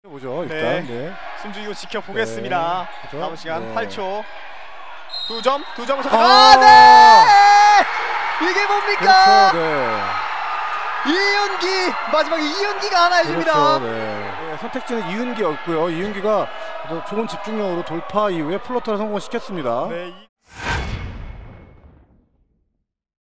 보죠 일단. 네. 숨죽이고 지켜보겠습니다. 네. 남은 시간 네. 8초. 2점 아, 네! 이게 뭡니까? 그렇죠. 네. 이윤기 마지막에 이윤기가 하나 해줍니다. 그렇죠. 네. 선택지는 이윤기였고요. 이윤기가 좋은 집중력으로 돌파 이후에 플로터를 성공시켰습니다. 네.